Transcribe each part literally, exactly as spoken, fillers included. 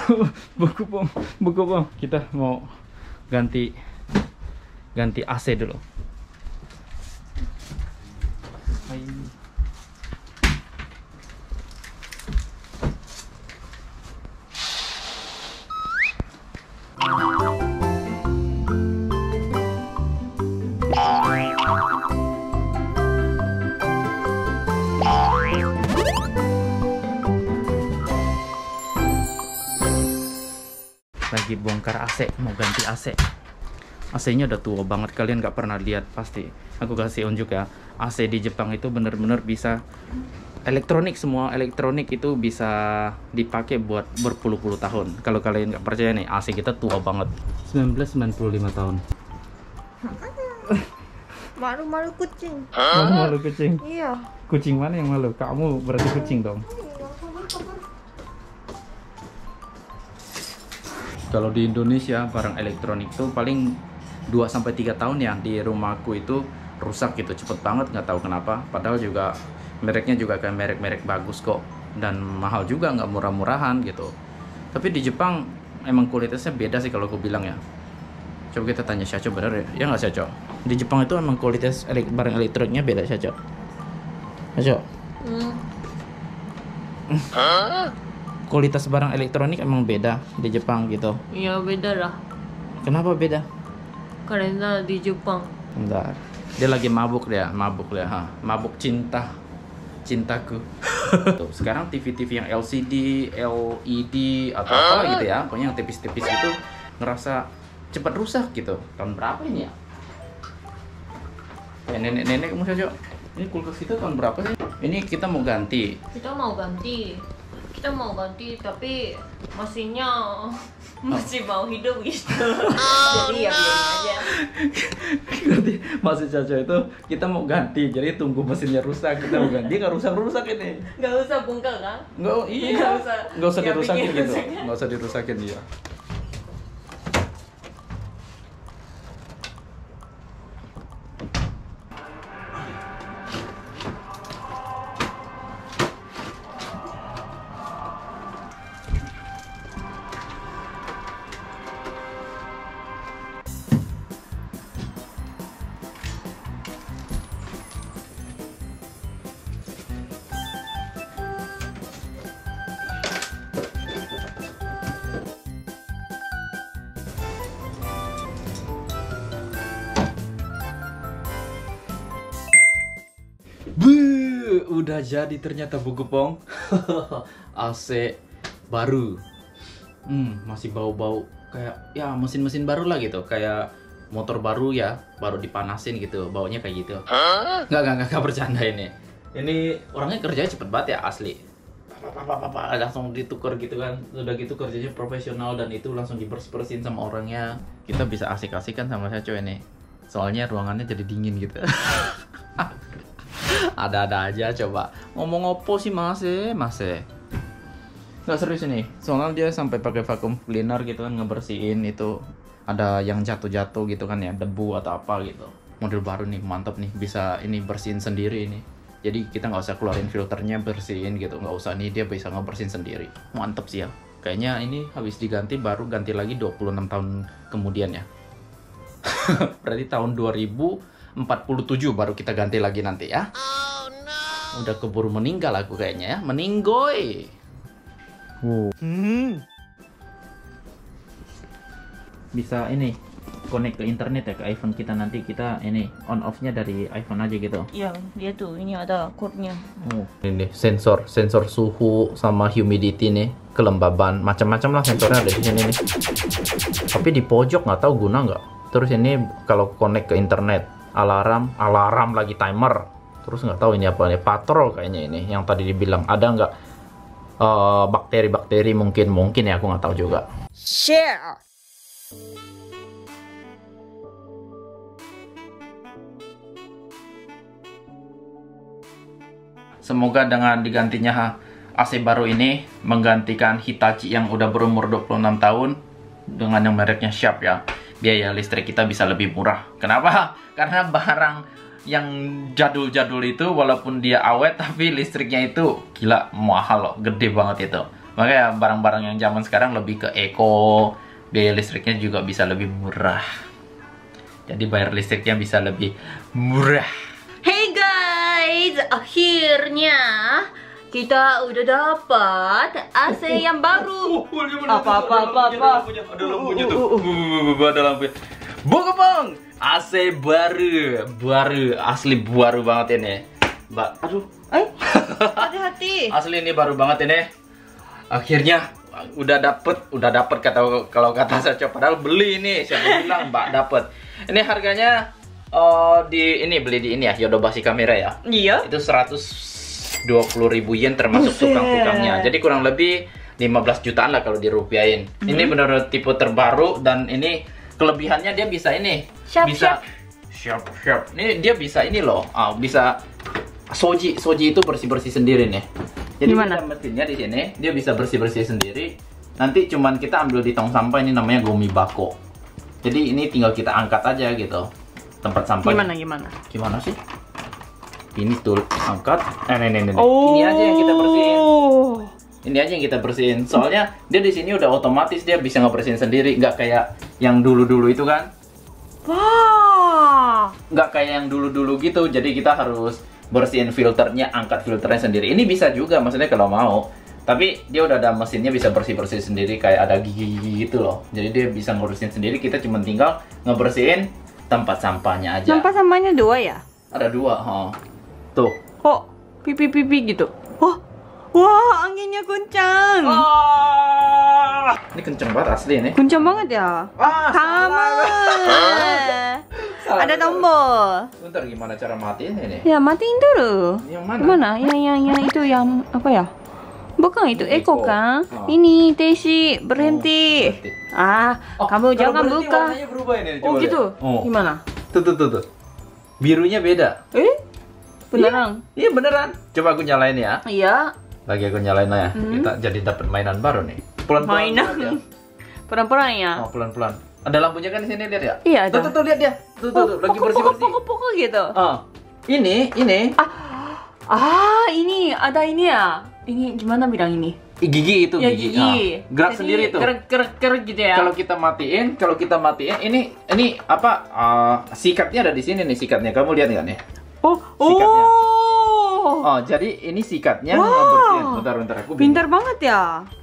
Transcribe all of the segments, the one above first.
buku pom, buku pom. Kita mau ganti ganti A C dulu. Hai. Lagi bongkar A C, mau ganti A C. A C-nya udah tua banget, kalian nggak pernah lihat pasti. Aku kasih unjuk ya. A C di Jepang itu bener-bener bisa elektronik, semua elektronik itu bisa dipakai buat berpuluh-puluh tahun. Kalau kalian nggak percaya nih, A C kita tua banget. seribu sembilan ratus sembilan puluh lima tahun. Malu-malu kucing. Malu-malu kucing. Iya. Kucing mana yang malu? Kamu berarti kucing dong. Kalau di Indonesia barang elektronik tuh paling dua sampai tiga tahun ya. Di rumahku itu rusak gitu cepet banget, nggak tahu kenapa. Padahal juga mereknya juga kan merek-merek bagus kok, dan mahal juga, nggak murah-murahan gitu. Tapi di Jepang emang kualitasnya beda sih kalau aku bilang ya. Coba kita tanya Syaco, bener ya? Ya nggak Syaco? Di Jepang itu emang kualitas elek barang elektroniknya beda Syaco? Syaco? Hmm. Kualitas barang elektronik emang beda di Jepang gitu. Iya beda lah. Kenapa beda? Karena di Jepang. Bentar. Dia lagi mabuk dia, mabuk dia, ha. Mabuk cinta. Cintaku. Tuh, sekarang T V-T V yang L C D, L E D atau apa gitu ya, pokoknya yang tipis-tipis itu ngerasa cepat rusak gitu. Tahun berapa ini ya? Ya nenek-nenek kamu saja. Ini kulkas kita tahun berapa sih? Ini kita mau ganti. Kita mau ganti. Kita mau ganti tapi mesinnya masih mau hidup gitu. Jadi ya biarin aja. Berarti maksud Caca itu kita mau ganti, jadi tunggu mesinnya rusak kita mau ganti, nggak rusak-rusak ini. Nggak usah bongkar kan? Nggak, iya. Nggak usah. Nggak usah Ya, dirusakin bikin gitu. rusaknya. Nggak usah dirusakin ya. Buh, udah jadi ternyata Bu Gupong. A C baru. Hmm, masih bau-bau kayak ya mesin-mesin baru lah gitu, kayak motor baru ya, baru dipanasin gitu, baunya kayak gitu. Nggak, nggak, nggak, nggak bercanda ini. Ini orangnya kerjanya cepet banget ya, asli. Apa-apa-apa langsung ditukar gitu kan. Udah gitu kerjanya profesional dan itu langsung diberes-beresin sama orangnya. Kita bisa asik-asikan sama saya cowok ini. Soalnya ruangannya jadi dingin gitu. Ada-ada aja coba. Ngomong opo sih Mas eh, Mas eh. Nggak serius ini. Soalnya dia sampai pakai vacuum cleaner gitu kan, ngebersihin itu. Ada yang jatuh-jatuh gitu kan ya, debu atau apa gitu. Model baru nih, mantap nih, bisa ini bersihin sendiri ini. Jadi kita nggak usah keluarin filternya, bersihin gitu, nggak usah, nih dia bisa ngebersihin sendiri. Mantap sih ya. Kayaknya ini habis diganti baru ganti lagi dua puluh enam tahun kemudian ya. Berarti tahun dua ribu empat puluh tujuh baru kita ganti lagi nanti ya. Oh, no. Udah keburu meninggal aku kayaknya ya, meninggoy. Wow. Hmm. Bisa ini connect ke internet ya, ke iPhone kita, nanti kita ini on off-nya dari iPhone aja gitu. Iya, dia tuh ini ada code-nya. Oh. Ini sensor, sensor suhu sama humidity nih, kelembaban, macam-macam lah sensornya ada di sini nih. Tapi di pojok nggak tahu guna nggak. Terus ini kalau connect ke internet, alarm, alarm lagi timer. Terus nggak tahu ini apa nih, patrol kayaknya ini. Yang tadi dibilang ada nggak uh, bakteri-bakteri mungkin mungkin ya, aku nggak tahu juga. Share. Semoga dengan digantinya A C baru ini menggantikan Hitachi yang udah berumur dua puluh enam tahun dengan yang mereknya Sharp ya, biaya listrik kita bisa lebih murah. Kenapa? Karena barang yang jadul-jadul itu walaupun dia awet tapi listriknya itu gila mahal loh, gede banget itu. Makanya barang-barang yang zaman sekarang lebih ke eco, biaya listriknya juga bisa lebih murah. Jadi bayar listriknya bisa lebih murah. Hey guys, akhirnya kita udah dapat A C yang baru. Apa apa apa apa? Ada lampunya tuh. Ada lampunya. Bung Bang, A C baru, baru asli baru banget ini. Mbak, aduh. Eh, hati-hati. Asli ini baru banget ini. Akhirnya udah dapet, udah dapet kata kalau kata saya, padahal beli ini, siapa bilang Mbak dapet. Ini harganya uh, di ini beli di ini ya, Yodobashi kamera ya. Iya. Itu seratus dua puluh ribu yen termasuk Buset. tukang-tukangnya. Jadi kurang lebih lima belas jutaan lah kalau dirupiahin. Mm-hmm. Ini benar-benar tipe terbaru dan ini kelebihannya dia bisa ini, Siap, bisa siap siap. Ini dia bisa ini loh, ah, bisa soji, soji itu bersih-bersih sendiri nih. Jadi Gimana? kita mesinnya di sini, dia bisa bersih-bersih sendiri. Nanti cuman kita ambil di tong sampah, ini namanya gomi bako. Jadi ini tinggal kita angkat aja gitu. Tempat sampah. Gimana gimana? Gimana sih? Ini tuh angkat. Eh, ini, ini, ini. Oh. Ini aja yang kita bersihin. Ini aja yang kita bersihin. Soalnya dia di sini udah otomatis dia bisa ngebersihin sendiri, nggak kayak yang dulu-dulu itu kan. Wah. Nggak kayak yang dulu-dulu gitu. Jadi kita harus bersihin filternya, angkat filternya sendiri. Ini bisa juga, maksudnya kalau mau. Tapi dia udah ada mesinnya, bisa bersih-bersih sendiri, kayak ada gigi-gigi gitu loh. Jadi dia bisa ngurusin sendiri, kita cuma tinggal ngebersihin tempat sampahnya aja. Tempat sampahnya dua ya? Ada dua, huh. Tuh. Kok pipi-pipi gitu? Oh. Wah, anginnya kencang. Ah, ini kenceng banget asli ini. Kencang banget ya? Ah, Sama. Salah. Ada tombol. Bentar, gimana cara matiin ini? Ya, matiin dulu. Yang mana? Mana? Yang yang yang itu yang apa ya? Bukan itu Eco. Eko kan? Oh. Ini Tesi berhenti. Oh, berhenti. Ah, Oh, kamu kalau jangan berhenti buka. warnanya berubah ini, Oh coba gitu. lihat. Oh. Gimana? Tuh, tuh, tuh, tuh. Birunya beda. Eh? Beneran? Iya, beneran. Coba aku nyalain ya. Iya. Lagi aku nyalain lah ya. Hmm. Kita jadi dapat mainan baru nih. Pelan-pelan. Mainan. banget ya. Peran-peran ya? Oh, pelan-pelan. Ada lampunya kan di sini, lihat ya? Iya, Tuh, ada. tuh, tuh, lihat dia. Tuh, tuh, tuh, lagi bersih-bersih. Pokok-pokok gitu. Ah. Ini, ini. Ah, ini ada ini ya. Ini gimana bilang ini? Gigi itu Ya gigi. gigi. Ah. Gerak Jadi, sendiri tuh. Gerak-gerak gitu ya. Kalau kita matiin, kalau kita matiin, ini ini apa? Uh, sikatnya ada di sini nih sikatnya. Kamu lihat nggak nih? Oh, Sikatnya. oh. Oh, jadi ini sikatnya Wow. ngebersihin. Bentar, bentar aku. bingung. Pintar banget ya.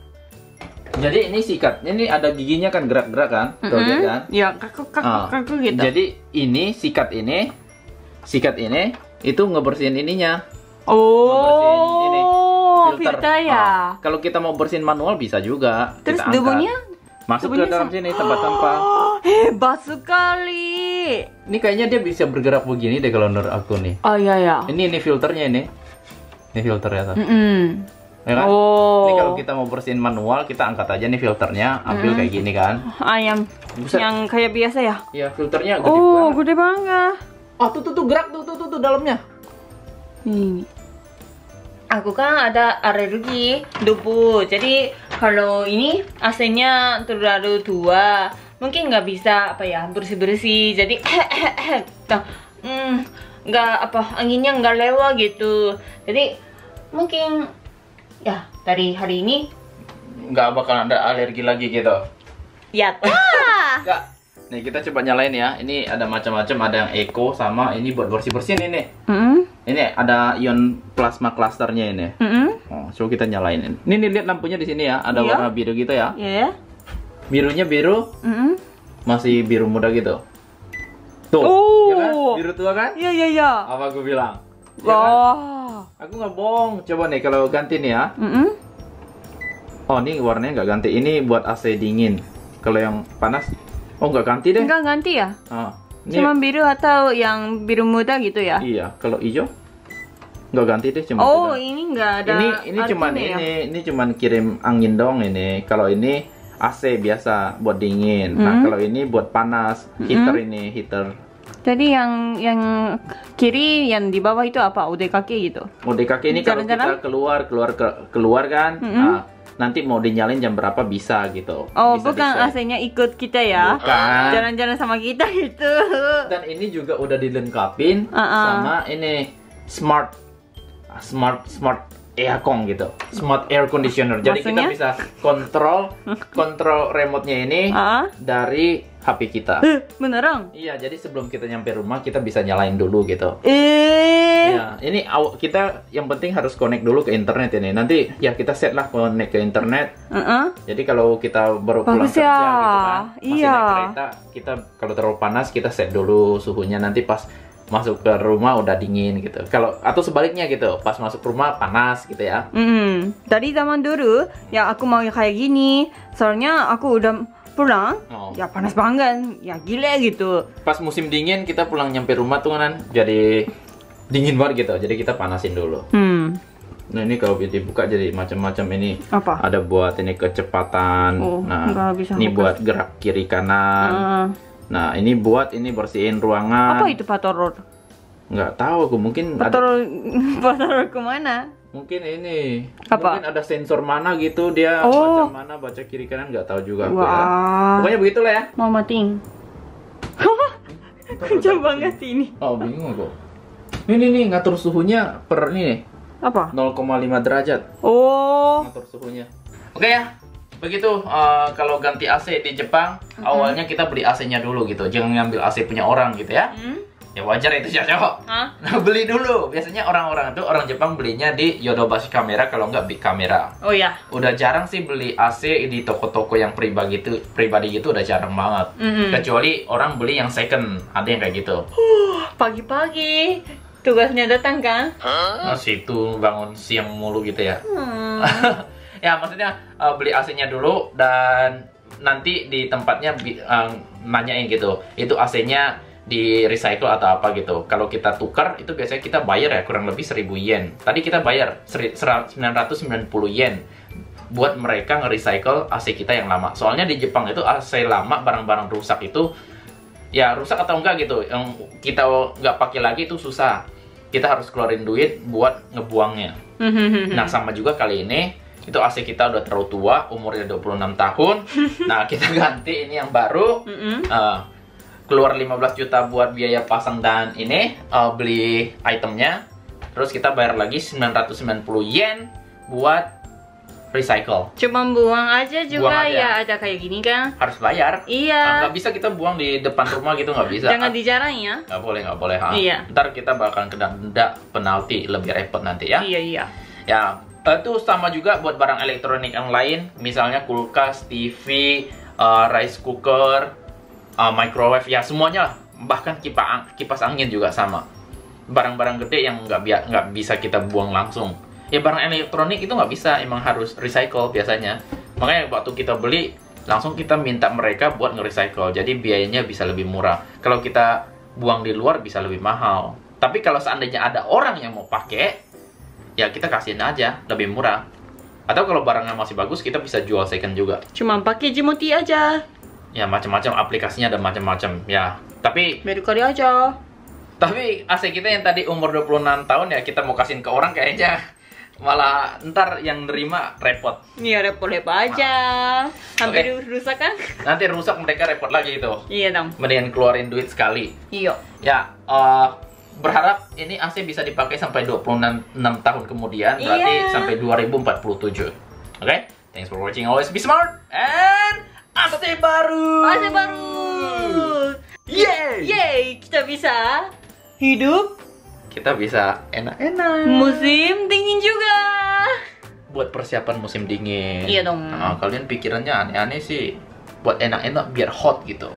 Jadi ini sikatnya, ini ada giginya kan gerak-gerak kan? Tuh lihat kan? Ya, kaku kaku Ah. kaku gitu. Jadi ini sikat ini, sikat ini itu ngebersihin ininya. Ngebersihin ini, Oh, filter ya. Ah, kalau kita mau bersihin manual bisa juga. Terus kita angkat. debunya? Masuk debunya ke dalam sa- sini tempat sampah. Oh, hebat sekali. Ini kayaknya dia bisa bergerak begini deh kalau menurut aku nih. Oh iya ya. Ini ini filternya ini. Ini filternya tuh. Mm-mm. Ya kan? Oh. Ini kalau kita mau bersihin manual, kita angkat aja nih filternya, ambil kayak gini kan. Ah, yang Buset. yang kayak biasa ya. Iya, filternya gede Oh, banget. gede banget. Oh, tuh tuh tuh gerak tuh tuh tuh, tuh dalamnya. Ini. Aku kan ada alergi debu, jadi kalau ini A C-nya terlalu tua, mungkin nggak bisa apa ya bersih bersih. Jadi, nah, hmm, nggak apa anginnya nggak lewat gitu. Jadi mungkin ya dari hari ini Nggak bakal ada alergi lagi gitu. ya. Nggak. Nih kita coba nyalain ya. Ini ada macam-macam, ada yang eco sama ini buat bersih-bersihin ini. Mm-mm, Ini ada ion plasma clusternya ini. mm-mm, Oh, coba kita nyalain. Ini nih lihat lampunya di sini ya, ada Iya. warna biru gitu ya. ya. Birunya biru, Mm-mm. masih biru muda gitu. Tuh, Oh. ya kan? Biru tua kan? Ya ya ya. Apa aku bilang? Ya kan? Wah. Aku nggak bohong. Coba nih kalau ganti nih ya. Mm-mm. Oh, ini warnanya nggak ganti. Ini buat A C dingin. Kalau yang panas, oh nggak ganti deh. Enggak ganti ya? Ah, ini, Cuma biru atau yang biru muda gitu ya? iya. Kalau hijau nggak ganti deh, cuma Oh, beda. ini enggak ada. ini ini cuman artinya ya? ini ini cuman kirim angin dong ini. Kalau ini A C biasa buat dingin. Nah, Hmm. kalau ini buat panas, heater ini heater. Jadi yang yang kiri yang di bawah itu apa? O D kaki gitu. Mode kaki ini kalau Jalan-jalan? kita keluar keluar ke- keluar kan, Mm-mm. nah, nanti mau dinyalin jam berapa bisa gitu. Oh, Bisa bukan di-set. A C-nya ikut kita ya? Bukan. Jalan-jalan sama kita gitu. Dan ini juga udah dilengkapin Uh-uh. sama ini smart smart smart aircon gitu, smart air conditioner. Jadi Maksudnya? kita bisa kontrol kontrol remote-nya ini Ah? dari H P kita. Eh, beneran? Iya, jadi sebelum kita nyampe rumah kita bisa nyalain dulu gitu. Eh. Ya, ini aw- kita yang penting harus connect dulu ke internet ini. Nanti ya kita set lah connect ke internet. Uh-uh. Jadi kalau kita baru pulang Bagus kerja ya. gitu kan, masih Iya. naik kereta, kita kalau terlalu panas kita set dulu suhunya. Nanti pas masuk ke rumah udah dingin gitu. Kalau atau sebaliknya gitu, pas masuk rumah panas gitu ya. Hmm, dari zaman dulu ya aku mau kayak gini. Soalnya aku udah pulang, Oh. ya panas banget, ya gila gitu. Pas musim dingin kita pulang nyampe rumah tuh kan jadi dingin banget gitu. Jadi kita panasin dulu. Hmm, Nah ini kalau dibuka jadi macam-macam ini. apa? Ada buat ini kecepatan. Oh, nah, nggak bisa ini fokus. buat gerak kiri kanan. Ah, Nah, ini buat ini bersihin ruangan. apa itu patoror? Nggak tahu aku, mungkin ada, Patoror, patoror kemana? mungkin ini. Apa? Mungkin ada sensor mana gitu dia Oh. baca mana, baca kiri kanan nggak tahu juga aku ya. Wah, Pokoknya begitulah ya. mau matiin. Kencang banget ini. Oh, bingung aku. Ini nih ngatur suhunya per ini nih, Apa? nol koma lima derajat. Oh, Ngatur suhunya. Oke ya. Begitu eh, kalau ganti A C di Jepang, awalnya kita beli A C-nya dulu gitu. Jangan ngambil A C punya orang gitu ya. hmm? Ya wajar itu sih cowok. Hah? Nah, beli dulu. Biasanya orang-orang itu orang Jepang belinya di Yodobashi Kamera kalau nggak Big Camera. Oh ya. Udah jarang sih beli A C di toko-toko yang pribadi gitu, pribadi gitu udah jarang banget. Mm-mm. Kecuali orang beli yang second, ada yang kayak gitu. Pagi-pagi tugasnya datang kan? Nah, situ bangun siang mulu gitu ya. Hmm. Ya maksudnya eh, beli A C-nya dulu dan nanti di tempatnya bi- eh, nanyain gitu. Itu A C-nya di recycle atau apa gitu. Kalau kita tukar itu biasanya kita bayar ya kurang lebih seribu yen. Tadi kita bayar seri- sera- sembilan ratus sembilan puluh yen buat mereka nge-recycle A C kita yang lama. Soalnya di Jepang itu A C lama barang-barang rusak itu ya rusak atau enggak gitu. Yang kita nggak pakai lagi itu susah. Kita harus keluarin duit buat ngebuangnya. Nah, sama juga kali ini itu A C kita udah terlalu tua, umurnya dua puluh enam tahun. Nah, kita ganti ini yang baru. Mm-mm. Eh, keluar lima belas juta buat biaya pasang dan ini eh, beli itemnya. Terus kita bayar lagi sembilan ratus sembilan puluh yen buat recycle. Cuma buang aja juga Buang aja. ya ada kayak gini kan? Harus bayar. Ah, Iya. nggak bisa kita buang di depan rumah gitu, nggak bisa. Jangan dijarang ya. Nggak boleh, nggak boleh. Ha. Iya. Ntar kita bakalan kena denda penalti lebih repot nanti ya. Iya iya. Ya, itu sama juga buat barang elektronik yang lain, misalnya kulkas, T V, uh, rice cooker, uh, microwave, ya semuanya lah. Bahkan kipas ang- kipas angin juga sama. Barang-barang gede yang nggak bi- nggak bisa kita buang langsung. Ya barang elektronik itu nggak bisa, emang harus recycle biasanya. Makanya waktu kita beli langsung kita minta mereka buat nge-recycle. Jadi biayanya bisa lebih murah. Kalau kita buang di luar bisa lebih mahal. Tapi kalau seandainya ada orang yang mau pakai, ya kita kasihin aja, lebih murah. Atau kalau barangnya masih bagus, kita bisa jual second juga. Cuma pakai Jimoti aja. Ya macam-macam aplikasinya ada macam-macam. Ya, tapi Baru kali aja. tapi A C kita yang tadi umur dua puluh enam tahun ya kita mau kasihin ke orang kayaknya malah ntar yang nerima repot. Iya repot-repot aja. Hampir rusak kan? Nanti rusak mereka repot lagi gitu. Iya dong. Mendingan keluarin duit sekali. Iya. Ya, eh, berharap ini A C bisa dipakai sampai dua puluh enam tahun kemudian, berarti Iya. sampai dua ribu empat puluh tujuh. Oke? Thanks for watching, always be smart and A C baru. A C baru. Yeay. Yeay, kita bisa hidup Kita bisa enak-enak musim dingin juga. buat persiapan musim dingin. Iya dong. Nah, kalian pikirannya aneh-aneh sih. Buat enak-enak biar hot gitu.